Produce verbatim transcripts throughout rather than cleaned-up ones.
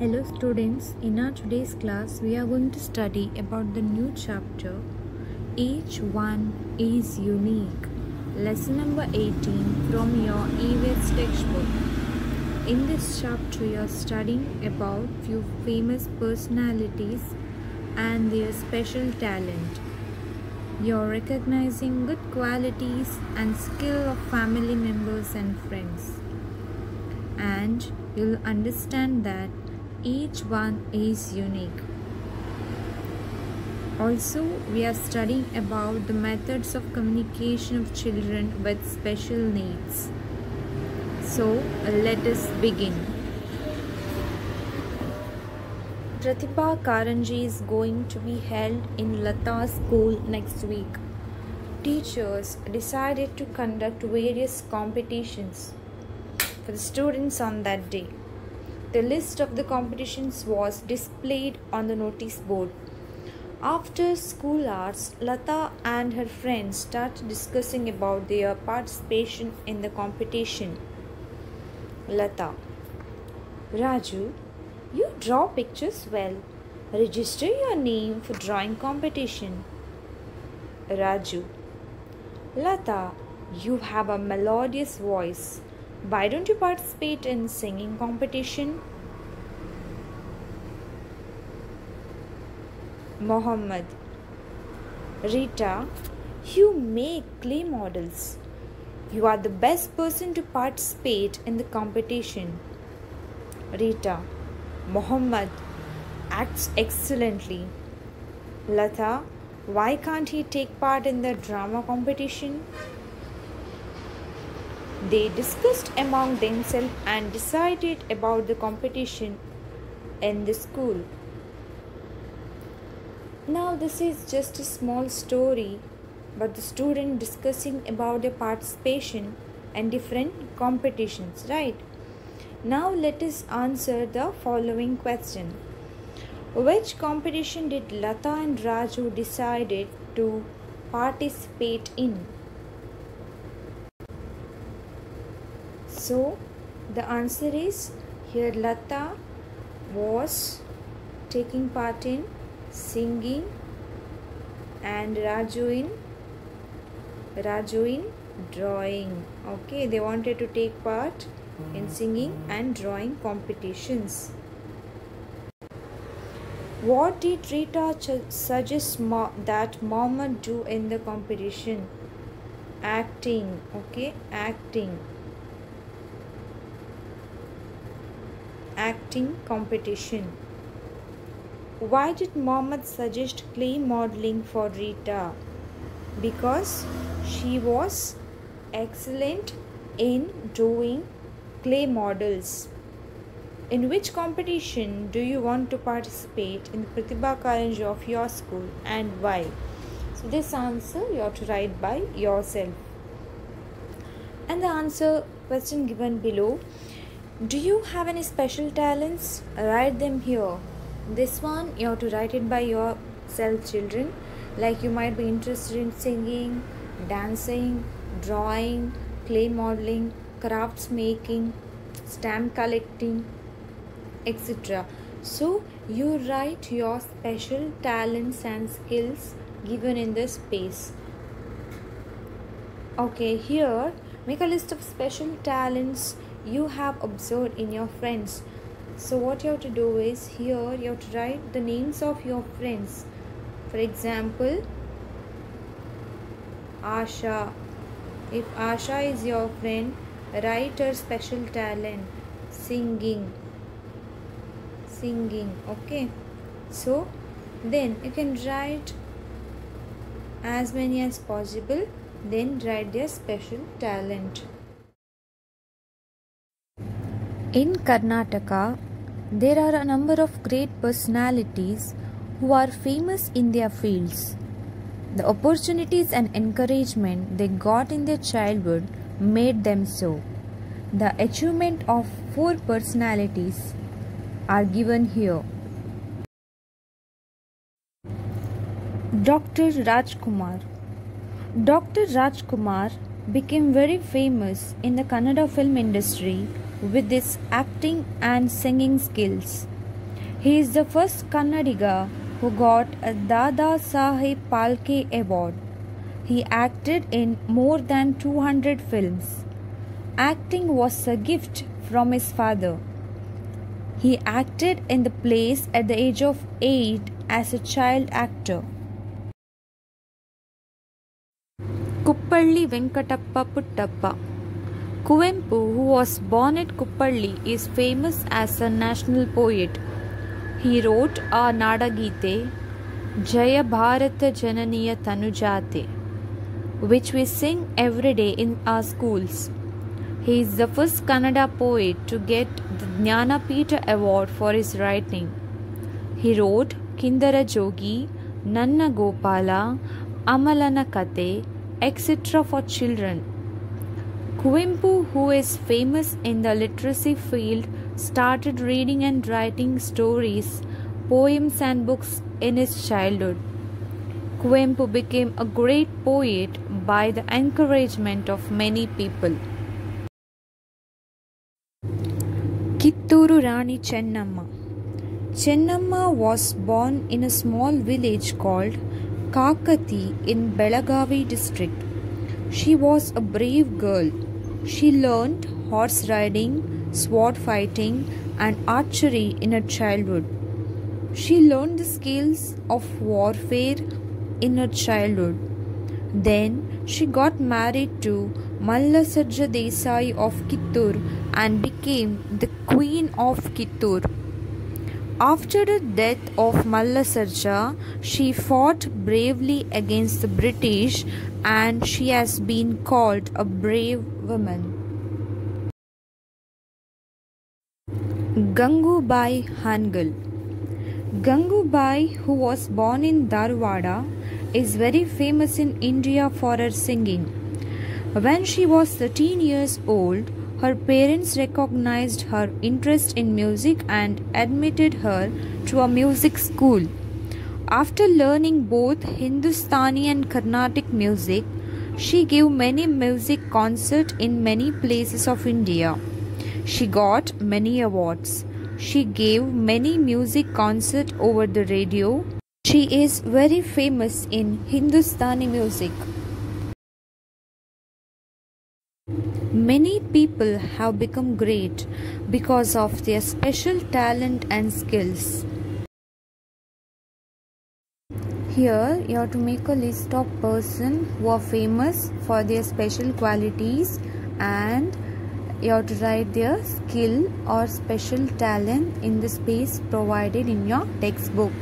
Hello students, in our today's class we are going to study about the new chapter Each One is Unique. Lesson number eighteen from your E V S textbook. In this chapter you are studying about few famous personalities and their special talent. You are recognizing good qualities and skill of family members and friends. And you'll understand that each one is unique. Also, we are studying about the methods of communication of children with special needs. So, let us begin. Pratibha Karanji is going to be held in Lata School next week. Teachers decided to conduct various competitions for the students on that day. The list of the competitions was displayed on the notice board. After school hours, Lata and her friends started discussing about their participation in the competition. Lata: Raju, you draw pictures well. Register your name for drawing competition. Raju: Lata, you have a melodious voice. Why don't you participate in singing competition? Mohammed: Rita, you make clay models. You are the best person to participate in the competition. Rita: Mohammed acts excellently. Lata: why can't he take part in the drama competition? They discussed among themselves and decided about the competition in the school. Now this is just a small story, but the student discussing about their participation in different competitions, right? Now let us answer the following question. Which competition did Lata and Raju decided to participate in? So the answer is here Lata was taking part in singing and Raju in Raju in drawing. Okay, they wanted to take part in singing and drawing competitions. What did Rita suggest that Mohammed do in the competition? Acting. Okay, acting. Acting competition. Why did Mohammed suggest clay modeling for Rita? Because she was excellent in doing clay models. In which competition do you want to participate in the Pratibha Karanji of your school and why? So this answer you have to write by yourself. And the answer question given below. Do you have any special talents? Write them here. This one you have to write it by yourself, children. Like you might be interested in singing, dancing, drawing, clay modeling, crafts making, stamp collecting, et cetera. So you write your special talents and skills given in the space. Okay, here make a list of special talents you have observed in your friends. So what you have to do is here you have to write the names of your friends. For example, Asha. If Asha is your friend, write her special talent, singing. Singing. Okay. So then you can write as many as possible. Then write their special talent. In Karnataka, there are a number of great personalities who are famous in their fields. The opportunities and encouragement they got in their childhood made them so. The achievement of four personalities are given here. Doctor Rajkumar. Doctor Rajkumar became very famous in the Kannada film industry with his acting and singing skills. He is the first Kannadiga who got a Dada Saheb Phalke Award. He acted in more than two hundred films. Acting was a gift from his father. He acted in the plays at the age of eight as a child actor. Kuppalli Venkatappa Puttappa. Kuvempu, who was born at Kuppalli, is famous as a national poet. He wrote a Nadagite, Jaya Bharata Jananiya Tanujate, which we sing every day in our schools. He is the first Kannada poet to get the Jnanapita Award for his writing. He wrote Kindara Jogi, Nanna Gopala, Amalana Kate, et cetera for children. Kuvempu, who is famous in the literacy field, started reading and writing stories, poems and books in his childhood. Kuvempu became a great poet by the encouragement of many people. Kitturu Rani Chennamma. Chennamma was born in a small village called Kakati in Belagavi district. She was a brave girl. She learned horse riding, sword fighting, and archery in her childhood. She learned the skills of warfare in her childhood. Then she got married to Mallasarja Desai of Kittur and became the Queen of Kittur. After the death of Mallasarja, she fought bravely against the British and she has been called a brave woman. Gangubai Hangal. Gangubai, who was born in Dharwada, is very famous in India for her singing. When she was thirteen years old, her parents recognized her interest in music and admitted her to a music school. After learning both Hindustani and Carnatic music, she gave many music concerts in many places of India. She got many awards. She gave many music concerts over the radio. She is very famous in Hindustani music. Many people have become great because of their special talent and skills. Here you have to make a list of persons who are famous for their special qualities and you have to write their skill or special talent in the space provided in your textbook.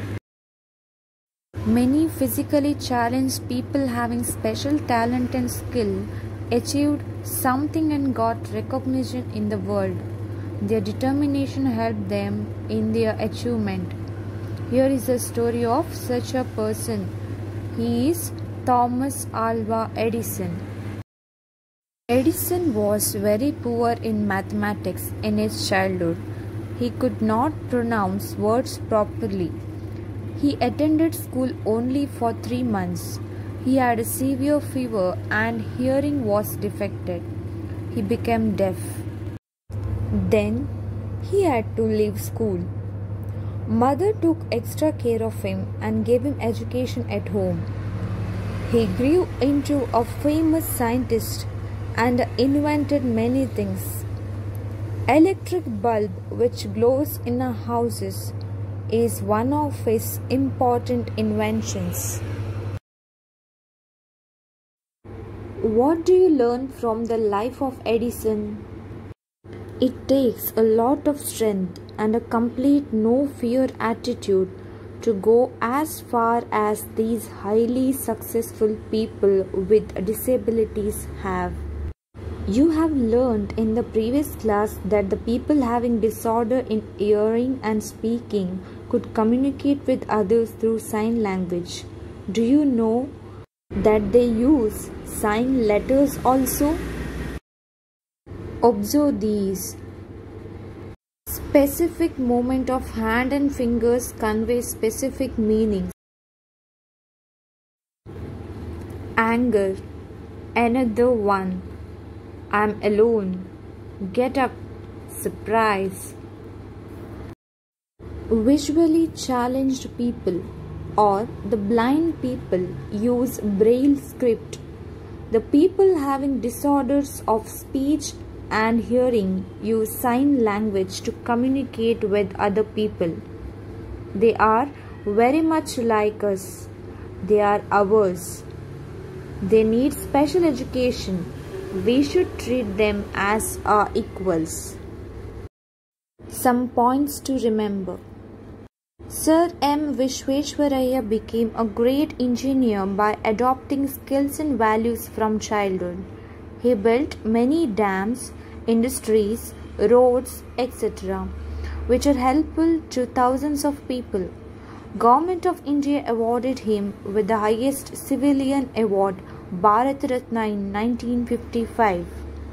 Many physically challenged people having special talent and skill achieved something and got recognition in the world. Their determination helped them in their achievement. Here is the story of such a person. He is Thomas Alva Edison. Edison was very poor in mathematics in his childhood. He could not pronounce words properly. He attended school only for three months. He had a severe fever and hearing was defected. He became deaf. Then he had to leave school. Mother took extra care of him and gave him education at home. He grew into a famous scientist and invented many things. Electric bulb which glows in our houses is one of his important inventions. What do you learn from the life of Edison? It takes a lot of strength and a complete no-fear attitude to go as far as these highly successful people with disabilities have. You have learned in the previous class that the people having disorder in hearing and speaking could communicate with others through sign language. Do you know that they use sign letters also? Observe these. Specific movement of hand and fingers convey specific meanings. Anger. Another one. I'm alone. Get up. Surprise. Visually challenged people or the blind people use braille script. The people having disorders of speech and hearing use sign language to communicate with other people. They are very much like us. They are ours. They need special education. We should treat them as our equals. Some points to remember. Sir M. Visvesvaraya became a great engineer by adopting skills and values from childhood. He built many dams, industries, roads, et cetera, which are helpful to thousands of people. Government of India awarded him with the highest civilian award, Bharat Ratna, in nineteen fifty-five.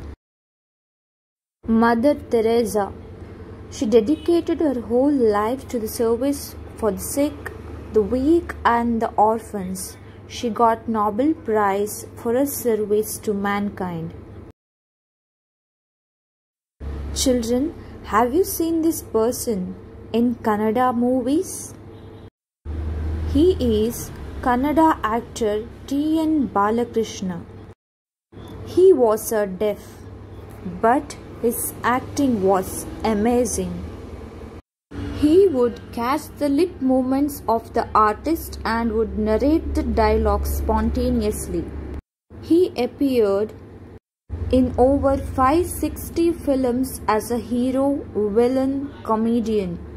Mother Teresa. She dedicated her whole life to the service for the sick, the weak and the orphans. She got Nobel Prize for her service to mankind. Children, have you seen this person in Kannada movies? He is Kannada actor T N Balakrishna. He was a deaf, but his acting was amazing. He would catch the lip movements of the artist and would narrate the dialogue spontaneously. He appeared in over five hundred sixty films as a hero, villain, comedian.